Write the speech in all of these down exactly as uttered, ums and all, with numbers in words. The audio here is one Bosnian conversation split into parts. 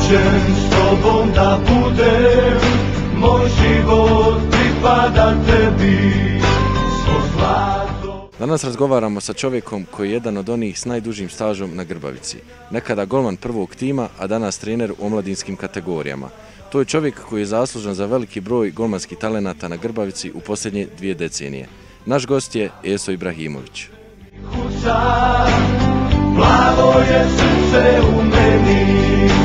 rođen s tobom da budem, moj život pripada tebi, svo zlato. Danas razgovaramo sa čovjekom koji je jedan od onih s najdužim stažom na Grbavici. Nekada golman prvog tima, a danas trener u omladinskim kategorijama. To je čovjek koji je zaslužan za veliki broj golmanskih talenata na Grbavici u posljednje dvije decenije. Naš gost je Eso Ibrahimović. Plavo je srce u meni,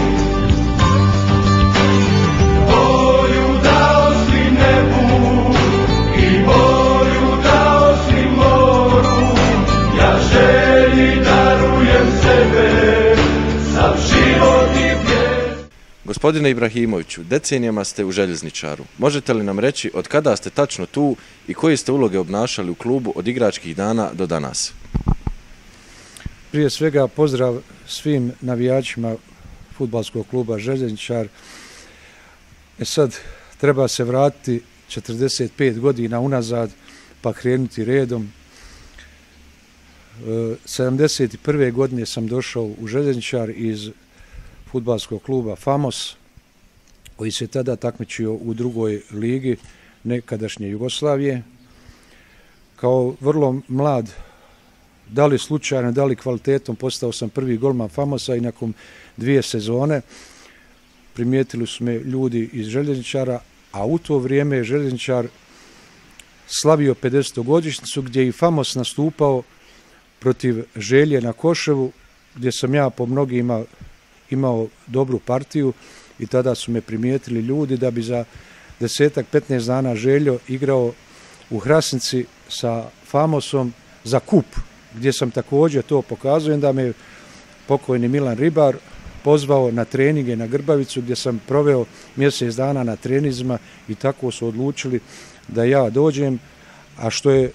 boju dao si nebu i boju dao si moru, ja želji darujem sebe, sav život i pjes. Gospodine Ibrahimoviću, decenijama ste u Željezničaru. Možete li nam reći od kada ste tačno tu i koje ste uloge obnašali u klubu od igračkih dana do danas? Prije svega pozdrav svim navijačima fudbalskog kluba Željezničar. E sad treba se vratiti četrdeset pet godina unazad pa krenuti redom. E, sedamdeset prve godine sam došao u Željezničar iz fudbalskog kluba Famos, koji se tada takmičio u drugoj ligi nekadašnje Jugoslavije. Kao vrlo mlad, da li slučajno, da li kvalitetom, postao sam prvi golman Famosa i nakon dvije sezone primijetili su me ljudi iz Željezničara, a u to vrijeme je Željezničar slavio pedesetu godišnjicu gdje je i Famos nastupao protiv Želje na Koševu, gdje sam ja po mnogima imao dobru partiju i tada su me primijetili ljudi da bi za desetak, petnaest dana Željo igrao u Hrasnici sa Famosom za kup, gdje sam također to pokazao, da me pokojni Milan Ribar pozvao na treninge na Grbavicu, gdje sam proveo mjesec dana na treninzima i tako su odlučili da ja dođem. A što je e,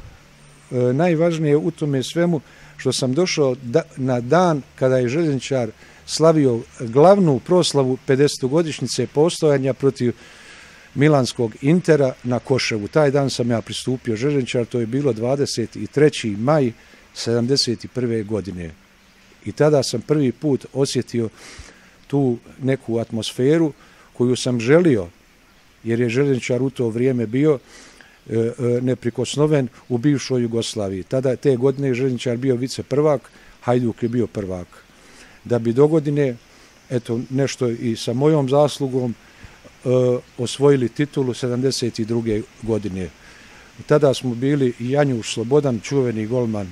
najvažnije u tome svemu, što sam došao da, na dan kada je Željezničar slavio glavnu proslavu pedesete godišnjice postojanja protiv milanskog Intera na Koševu. Taj dan sam ja pristupio Željezničar, to je bilo dvadeset treći maj sedamdeset prve godine. I tada sam prvi put osjetio tu neku atmosferu koju sam želio, jer je Željezničar u to vrijeme bio e, e, neprikosnoven u bivšoj Jugoslaviji. Tada te godine je Željezničar bio vice prvak, Hajduk je bio prvak. Da bi dogodine, eto nešto i sa mojom zaslugom, e, osvojili titulu sedamdeset druge godine. Tada smo bili i Janjuš Slobodan, čuveni golman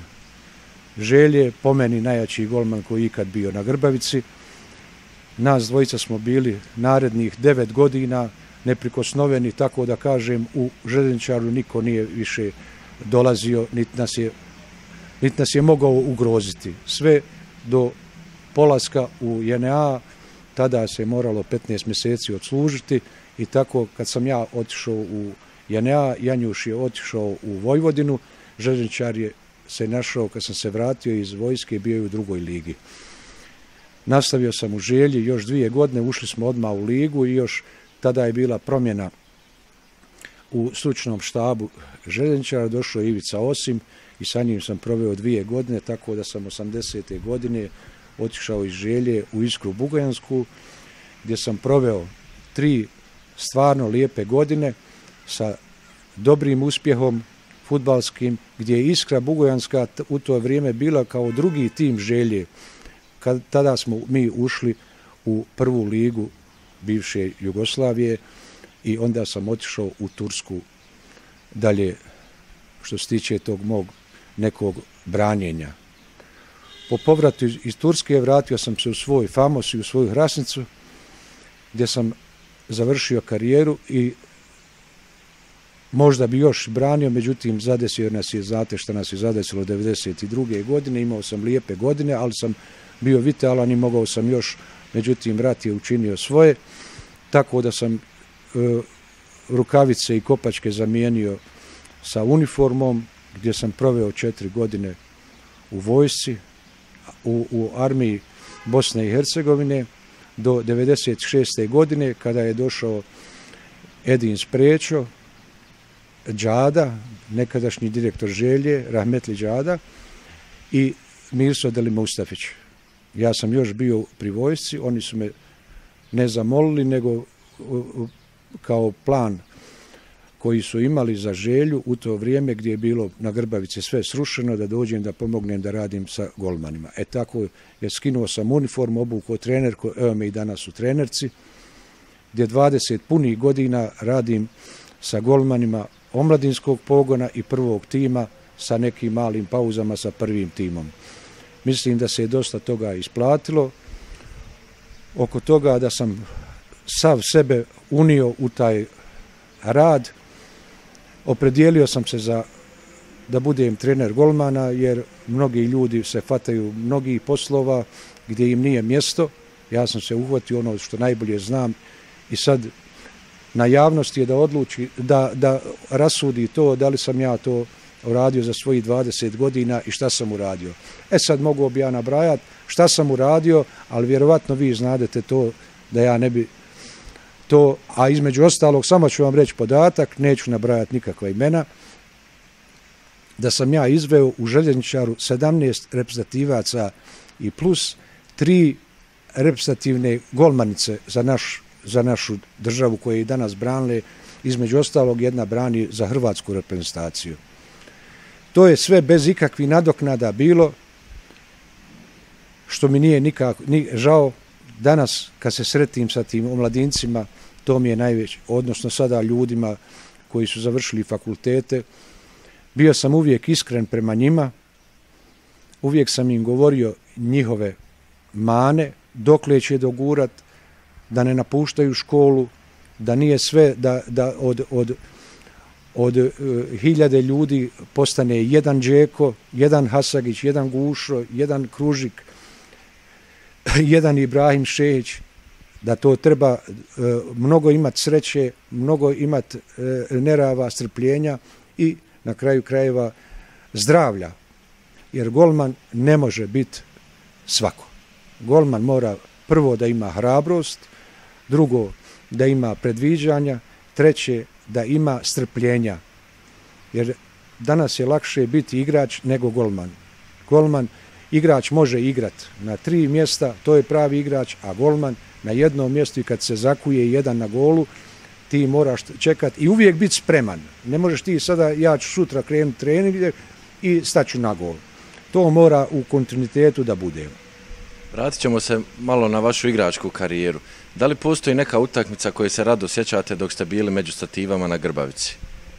Želje, po meni najjači golman koji je ikad bio na Grbavici. Nas dvojica smo bili narednih devet godina neprikosnoveni, tako da kažem, u Željezničaru niko nije više dolazio, niti nas je, niti nas je mogao ugroziti. Sve do polaska u J N A, tada se moralo petnaest mjeseci odslužiti i tako kad sam ja otišao u J N A, Janjuš je otišao u Vojvodinu, Željezničar je se našao, kad sam se vratio iz vojske, bio je u drugoj ligi. Nastavio sam u Želji još dvije godine, ušli smo odmah u ligu i još tada je bila promjena u stručnom štabu Željezničara, došao je Ivica Osim i sa njim sam proveo dvije godine, tako da sam osamdesete godine otišao iz Želje u Iskru Bugojansku, gdje sam proveo tri stvarno lijepe godine sa dobrim uspjehom fudbalskim, gdje je Iskra Bugojanska u to vrijeme bila kao drugi tim Želje. Kad, tada smo mi ušli u prvu ligu bivše Jugoslavije i onda sam otišao u Tursku dalje što se tiče tog mog nekog branjenja. Po povratu iz, iz Turske vratio sam se u svoj Famos i u svoju Hrasnicu, gdje sam završio karijeru i možda bi još branio, međutim zadesio nas je, znate što nas je zadesilo devedeset druge godine, imao sam lijepe godine, ali sam bio vitalan i mogao sam još, međutim rat je učinio svoje, tako da sam e, rukavice i kopačke zamijenio sa uniformom, gdje sam proveo četiri godine u vojsci, u, u armiji Bosne i Hercegovine, do devedeset šeste godine, kada je došao Edin Sprečo, Džada, nekadašnji direktor Želje, Rahmetli Džada, i Mirso Deli Mustafić. Ja sam još bio pri vojsci, oni su me ne zamolili, nego kao plan koji su imali za želju u to vrijeme gdje je bilo na Grbavici sve srušeno, da dođem da pomognem da radim sa golmanima. E tako je, skinuo sam uniformu, obukao trenerku, evo me i danas u trenerci, gdje dvadeset punih godina radim sa golmanima omladinskog pogona i prvog tima sa nekim malim pauzama sa prvim timom. Mislim da se je dosta toga isplatilo. Oko toga da sam sav sebe unio u taj rad, opredijelio sam se za da budem trener golmana, jer mnogi ljudi se fataju mnogih poslova gdje im nije mjesto. Ja sam se uhvatio ono što najbolje znam i sad na javnosti je da odluči, da, da rasudi to da li sam ja to uradio za svojih dvadeset godina i šta sam uradio. E sad mogu bi ja nabrajati šta sam uradio, ali vjerovatno vi znadete to da ja ne bi to, a između ostalog samo ću vam reći podatak, neću nabrajati nikakva imena, da sam ja izveo u Željezničaru sedamnaest reprezentativaca i plus tri reprezentativne golmanice za, naš, za našu državu koje i danas branile, između ostalog jedna brani za hrvatsku reprezentaciju. To je sve bez ikakvih nadoknada bilo, što mi nije nikako ni žao. Danas kad se sretim sa tim omladincima, to mi je najveće, odnosno sada ljudima koji su završili fakultete, bio sam uvijek iskren prema njima, uvijek sam im govorio njihove mane, dokle će dogurat, da ne napuštaju školu, da nije sve, da, da od, od, od uh, hiljade ljudi postane jedan Đeko, jedan Hasagić, jedan Gušo, jedan Kružik, jedan Ibrahim Šehić, da to treba uh, mnogo imati sreće, mnogo imati uh, nerava, strpljenja i na kraju krajeva zdravlja. Jer golman ne može biti svako. Golman mora prvo da ima hrabrost, drugo da ima predviđanja, treće da ima strpljenja. Jer danas je lakše biti igrač nego golman. Golman, igrač može igrati na tri mjesta, to je pravi igrač, a golman na jednom mjestu i kad se zakuje jedan na golu, ti moraš čekati i uvijek biti spreman. Ne možeš ti sada, ja ću sutra krenuti trening i staću na gol. To mora u kontinuitetu da bude. Vratit ćemo se malo na vašu igračku karijeru. Da li postoji neka utakmica koje se rado sjećate dok ste bili među stativama na Grbavici?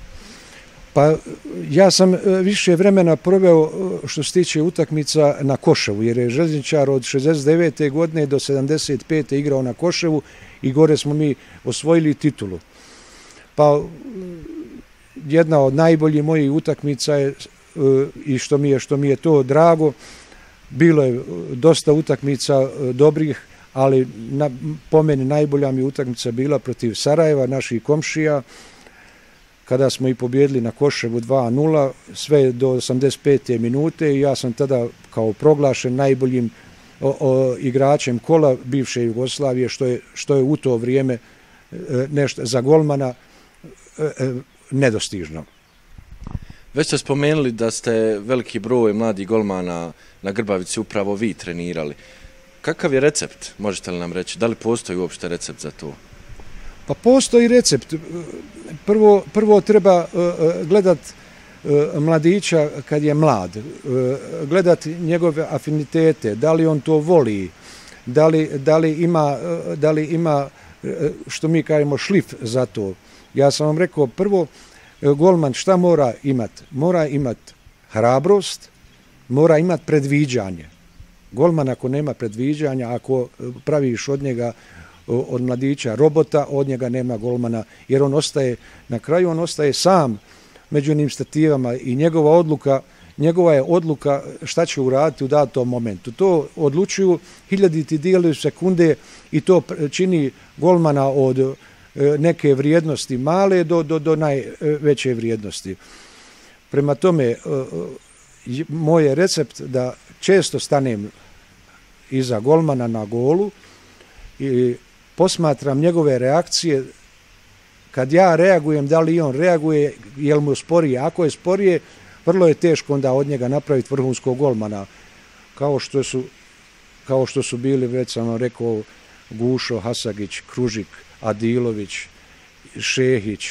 Pa ja sam više vremena proveo što se tiče utakmica na Koševu, jer je Željezničar od šezdeset devete godine do sedamdeset pete igrao na Koševu i gore smo mi osvojili titulu. Pa jedna od najboljih mojih utakmica je, i što mi je, što mi je to drago, bilo je dosta utakmica dobrih, ali na, po meni najbolja mi utakmica bila protiv Sarajeva, naših komšija, kada smo i pobjedili na Koševu dva nula, sve do osamdeset pete minute i ja sam tada kao proglašen najboljim o, o, igračem kola bivše Jugoslavije, što je, što je u to vrijeme e, nešto za golmana e, e, nedostižno. Već ste spomenuli da ste veliki broj mladih golmana na Grbavici upravo vi trenirali. Kakav je recept, možete li nam reći? Da li postoji uopšte recept za to? Pa postoji recept. Prvo, prvo treba gledat mladića kad je mlad, gledat njegove afinitete, da li on to voli, da li, da li ima, da li ima, što mi kažemo, šlif za to. Ja sam vam rekao, prvo, golman šta mora imati? Mora imati hrabrost, mora imati predviđanje. Golman ako nema predviđanja, ako praviš od njega, od mladića robota, od njega nema golmana, jer on ostaje, na kraju on ostaje sam među onim stativama i njegova odluka, njegova je odluka šta će uraditi u datom momentu. To odlučuju hiljaditi dijelovi sekunde i to čini golmana od neke vrijednosti male do, do, do najveće vrijednosti. Prema tome, moj je recept da često stanem iza golmana na golu i posmatram njegove reakcije. Kad ja reagujem, da li on reaguje, je li mu sporije? Ako je sporije, vrlo je teško onda od njega napraviti vrhunskog golmana. Kao što su, kao što su bili, već sam vam rekao, Gušo Hasagić, Kružik, Adilović, Šehić,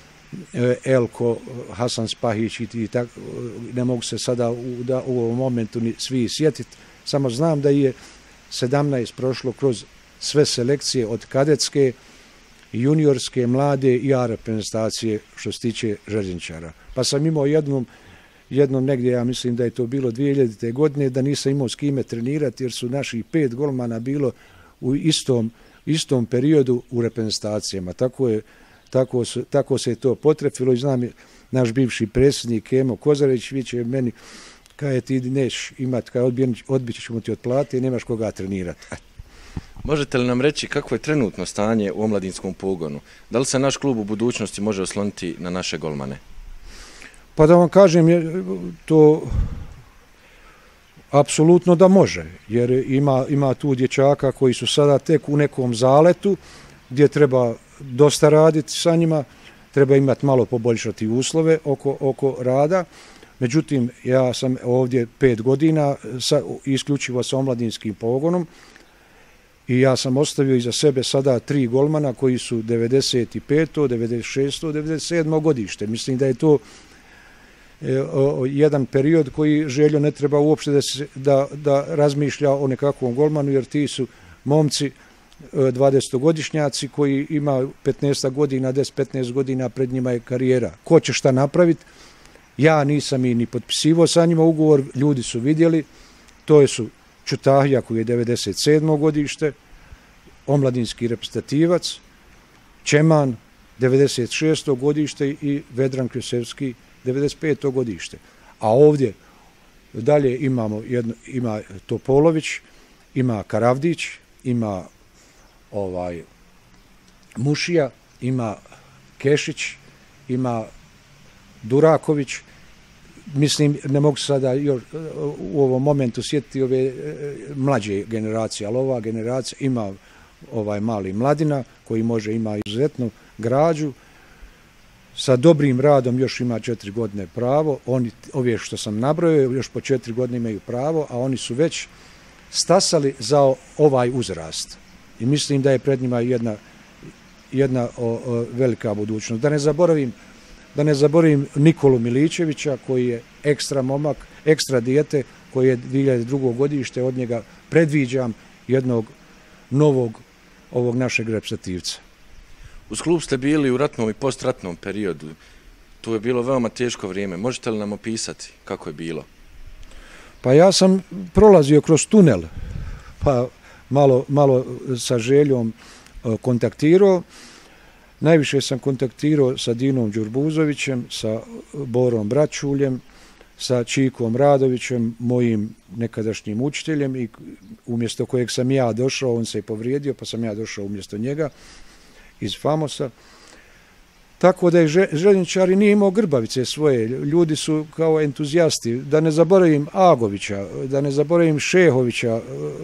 Elko, Hasan Spahić i tako, ne mogu se sada u, da, u ovom momentu ni svi sjetiti, samo znam da je sedamnaest prošlo kroz sve selekcije od kadetske, juniorske, mlade i A reprezentacije što se tiče željezničara. Pa sam imao jednom, jednom negdje, ja mislim da je to bilo dvije hiljadite. godine, da nisam imao s kime trenirati jer su naših pet golmana bilo u istom, istom periodu u reprezentacijama. Tako je Tako, su, tako se je to potrefilo i znam naš bivši predsjednik Emo Kozareć, vi će meni kada ti neš imati, kada odbit ćemo ti od plate i nemaš koga trenirati. Možete li nam reći kakvo je trenutno stanje u omladinskom pogonu? Da li se naš klub u budućnosti može osloniti na naše golmane? Pa da vam kažem, to apsolutno da može, jer ima, ima tu dječaka koji su sada tek u nekom zaletu gdje treba dosta raditi sa njima, treba imati malo poboljšati uslove oko, oko rada. Međutim, ja sam ovdje pet godina sa, isključivo sa omladinskim pogonom i ja sam ostavio iza sebe sada tri golmana koji su devedeset peto, devedeset šesto, devedeset sedmo godište. Mislim da je to e, o, jedan period koji Željo ne treba uopšte da, se, da, da razmišlja o nekakvom golmanu, jer ti su momci dvadesetogodišnjaci koji imaju petnaest godina, deset petnaest godina pred njima je karijera. Ko će šta napraviti? Ja nisam i ni potpisivao sa njima ugovor, ljudi su vidjeli, to je su Čutahija koji je devedeset sedmo godište, omladinski reprezentativac, Čeman devedeset šesto godište i Vedran Kljusevski devedeset peto godište. A ovdje dalje imamo jedno, ima Topolović, ima Karavdić, ima ovaj Mušija, ima Kešić, ima Duraković. Mislim, ne mogu sada još u ovom momentu sjetiti ove mlađe generacije, ali ova generacija ima ovaj mali Mladina koji može ima izuzetnu građu. Sa dobrim radom još ima četiri godine pravo. Oni, ove što sam nabrojio, još po četiri godine imaju pravo, a oni su već stasali za ovaj uzrast. I mislim da je pred njima jedna, jedna o, o, velika budućnost. Da ne zaboravim, da ne zaboravim Nikolu Miličevića koji je ekstra momak, ekstra dijete koji je dvije hiljade drugo godište, od njega predviđam jednog novog ovog našeg reprezentativca. Uz klub ste bili u ratnom i postratnom periodu. Tu je bilo veoma teško vrijeme. Možete li nam opisati kako je bilo? Pa ja sam prolazio kroz tunel, pa malo, malo sa Željom kontaktirao. Najviše sam kontaktirao sa Dinom Đurbuzovićem, sa Borom Bračuljem, sa Čikom Radovićem, mojim nekadašnjim učiteljem, i umjesto kojeg sam ja došao, on se je povrijedio, pa sam ja došao umjesto njega iz Famosa. Tako da je željezničari nije imao grbavice svoje, ljudi su kao entuzijasti. Da ne zaboravim Agovića, da ne zaboravim Šehovića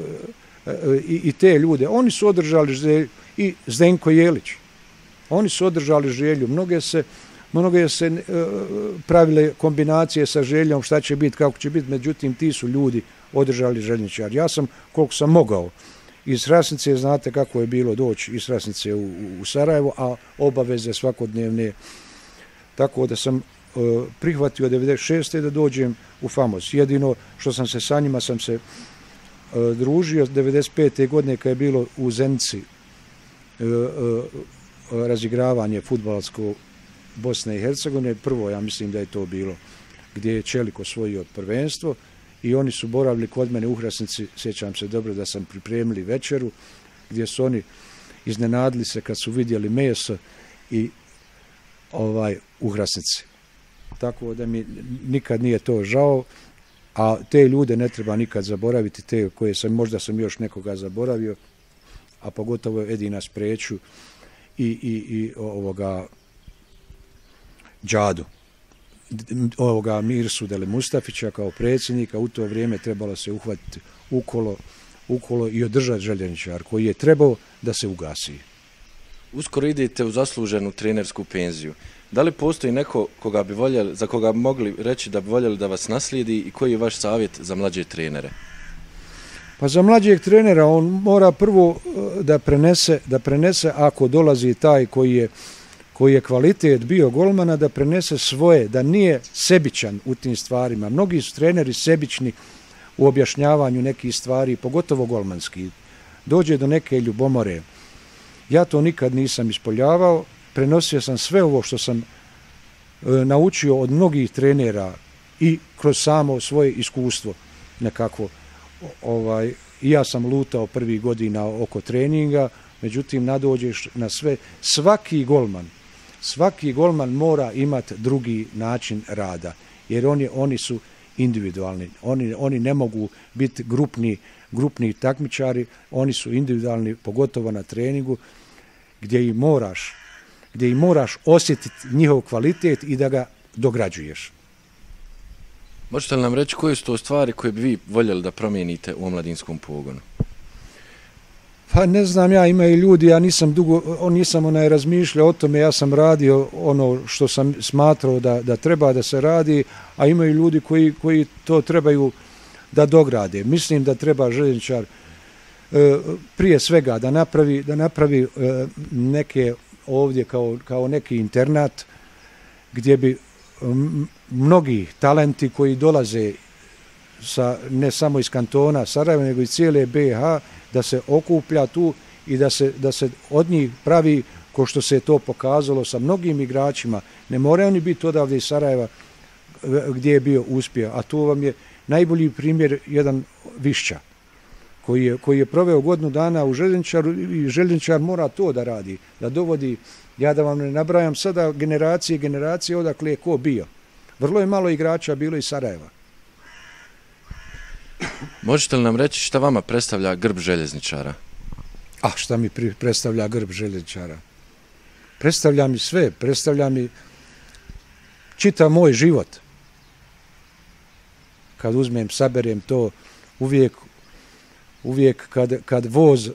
i, i te ljude. Oni su održali Želju, i Zdenko Jelić. Oni su održali Želju. Mnoge se, mnoge se pravile kombinacije sa Željom, šta će biti, kako će biti, međutim ti su ljudi održali željezničari. Ja sam, koliko sam mogao, iz Hrasnice, znate kako je bilo doći iz Hrasnice u, u Sarajevo, a obaveze svakodnevne. Tako da sam uh, prihvatio devedeset šeste da dođem u Famos. Jedino što sam se sa njima sam se uh, družio devedeset pete godine kad je bilo u Zenici uh, uh, razigravanje fudbalsko Bosne i Hercegovine. Prvo, ja mislim da je to bilo gdje je Čelik osvojio prvenstvo. I oni su boravili kod mene u Hrasnici, sjećam se dobro da sam pripremili večeru, gdje su oni iznenadili se kad su vidjeli meso i ovaj u Hrasnici. Tako da mi nikad nije to žao, a te ljude ne treba nikad zaboraviti, te koje sam, možda sam još nekoga zaboravio, a pogotovo Edina Spreću i, i, i ovoga Đadu. Ovoga Mirsu Dele Mustafića kao predsjednika. U to vrijeme trebalo se uhvatiti ukolo, ukolo i održati željezničar koji je trebao da se ugasi. Uskoro idete u zasluženu trenersku penziju. Da li postoji neko koga bi voljeli, za koga bi mogli reći da bi voljeli da vas naslijedi i koji je vaš savjet za mlađe trenere? Pa za mlađeg trenera on mora prvo da prenese, da prenese ako dolazi taj koji je, koji je kvalitet bio golmana, da prenese svoje, da nije sebičan u tim stvarima. Mnogi su treneri sebični u objašnjavanju nekih stvari, pogotovo golmanski. Dođe do neke ljubomore. Ja to nikad nisam ispoljavao, prenosio sam sve ovo što sam e, naučio od mnogih trenera i kroz samo svoje iskustvo nekako. Ovaj, i ja sam lutao prvih godina oko treninga, međutim nadođeš na sve. Svaki golman, svaki golman mora imati drugi način rada, jer oni, oni su individualni. Oni, oni ne mogu biti grupni, grupni takmičari, oni su individualni, pogotovo na treningu, gdje i moraš, gdje i moraš osjetiti njihov kvalitet i da ga dograđuješ. Možete li nam reći koje su to stvari koje bi vi voljeli da promijenite u omladinskom pogonu? Pa ne znam ja, imaju ljudi, ja nisam dugo, nisam onaj razmišljao o tome, ja sam radio ono što sam smatrao da, da treba da se radi, a imaju ljudi koji, koji to trebaju da dograde. Mislim da treba željezničar e, prije svega da napravi, da napravi e, neke ovdje kao, kao neki internat gdje bi m, mnogi talenti koji dolaze sa, ne samo iz kantona Sarajeva, nego iz cijele be ha, da se okuplja tu i da se, da se od njih pravi, ko što se je to pokazalo sa mnogim igračima. Ne moraju oni biti odavde iz Sarajeva gdje je bio uspjeh, a tu vam je najbolji primjer jedan Višća, koji je, koji je proveo godinu dana u željezničaru i željezničar mora to da radi, da dovodi, ja da vam ne nabrajam sada generacije i generacije odakle je ko bio. Vrlo je malo igrača bilo iz Sarajeva. Možete li nam reći šta vama predstavlja grb željezničara? A šta mi predstavlja grb željezničara? Predstavlja mi sve, predstavlja mi čitav moj život. Kad uzmem, saberem to, uvijek, uvijek kad, kad voz e,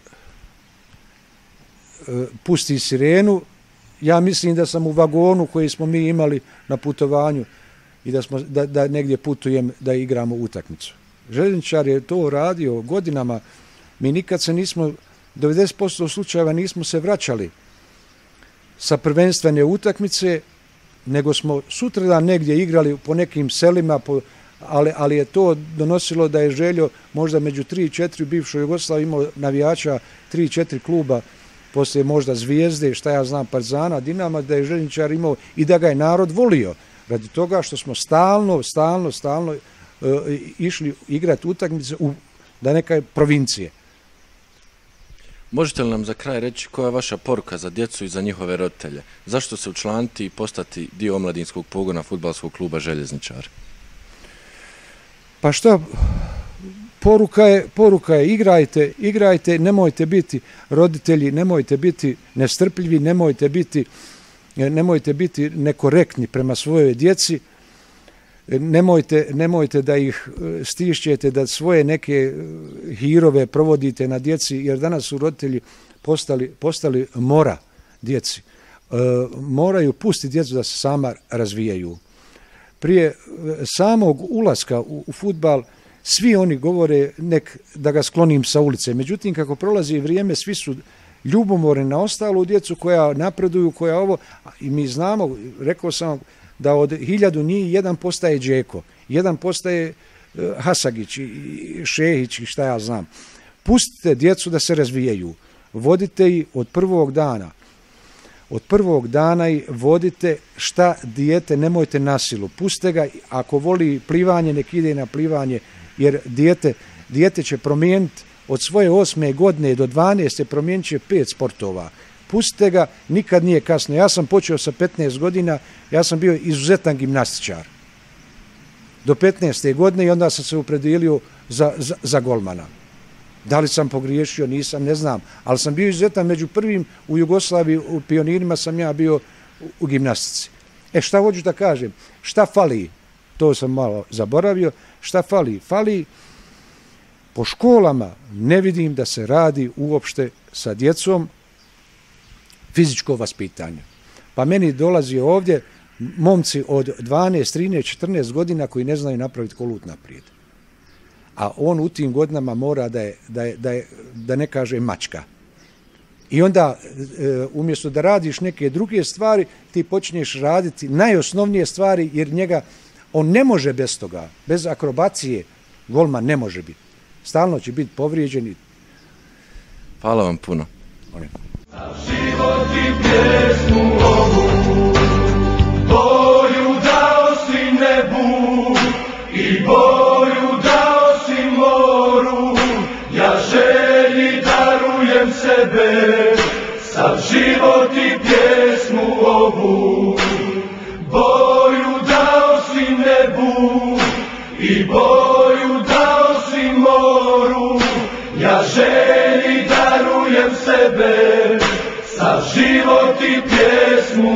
pusti sirenu, ja mislim da sam u vagonu koji smo mi imali na putovanju i da, smo, da, da negdje putujem da igramo utakmicu. Željezničar je to radio godinama. Mi nikad se nismo, devedeset posto slučajeva nismo se vraćali sa prvenstvene utakmice, nego smo sutradan negdje igrali po nekim selima, po, ali, ali je to donosilo da je Željo možda među tri i četiri u bivšoj Jugoslaviji imao navijača, tri i četiri kluba, poslije možda Zvijezde, šta ja znam, Partizana, Dinama, da je željezničar imao i da ga je narod volio. Radi toga što smo stalno, stalno, stalno išli igrati utakmice u da neke provincije. Možete li nam za kraj reći koja je vaša poruka za djecu i za njihove roditelje? Zašto se učlaniti i postati dio omladinskog pogona fudbalskog kluba Željezničar? Pa šta, poruka je, poruka je igrajte, igrajte, nemojte biti roditelji, nemojte biti nestrpljivi, nemojte biti, nemojte biti nekorektni prema svojoj djeci. Nemojte, nemojte da ih stišćete, da svoje neke hirove provodite na djeci, jer danas su roditelji postali, postali mora djeci. E, moraju pustiti djecu da se sama razvijaju. Prije samog ulaska u, u fudbal svi oni govore nek da ga sklonim sa ulice. Međutim, kako prolazi vrijeme, svi su ljubomorni na ostalu djecu koja napreduju, koja ovo, i mi znamo, rekao sam da od hiljadu njih jedan postaje Đeko, jedan postaje Hasagić i Šehić i šta ja znam. Pustite djecu da se razvijaju, vodite ih od prvog dana. Od prvog dana i vodite šta dijete, nemojte nasilu. Pustite ga, ako voli plivanje, nek ide na plivanje, jer dijete, dijete će promijeniti od svoje osme godine do dvanaeste, promijenit će pet sportova. Pustite ga, nikad nije kasno. Ja sam počeo sa petnaest godina, ja sam bio izuzetan gimnastičar. Do petnaeste godine i onda sam se opredijelio za, za, za golmana. Da li sam pogriješio, nisam, ne znam. Ali sam bio izuzetan među prvim u Jugoslaviji, u pionirima sam ja bio u, u gimnastici. E šta hoću da kažem? Šta fali? To sam malo zaboravio. Šta fali? Fali po školama, ne vidim da se radi uopšte sa djecom fizičko vaspitanje. Pa meni dolazi ovdje momci od dvanaest, trinaest, četrnaest godina koji ne znaju napraviti kolut naprijed. a on u tim godinama mora da je, da je, da je, da ne kaže mačka. I onda, e, umjesto da radiš neke druge stvari, ti počinješ raditi najosnovnije stvari, jer njega, on ne može bez toga, bez akrobacije, golman ne može biti. Stalno će biti povrijeđen. Hvala vam puno. Život i pjesmu ovu, boju dao si nebu i boju dao si moru, ja želji darujem sebe, sav život i pjesmu ovu, boju dao si nebu i boju dao si moru, ja želji darujem sebe, sav život i pjesmu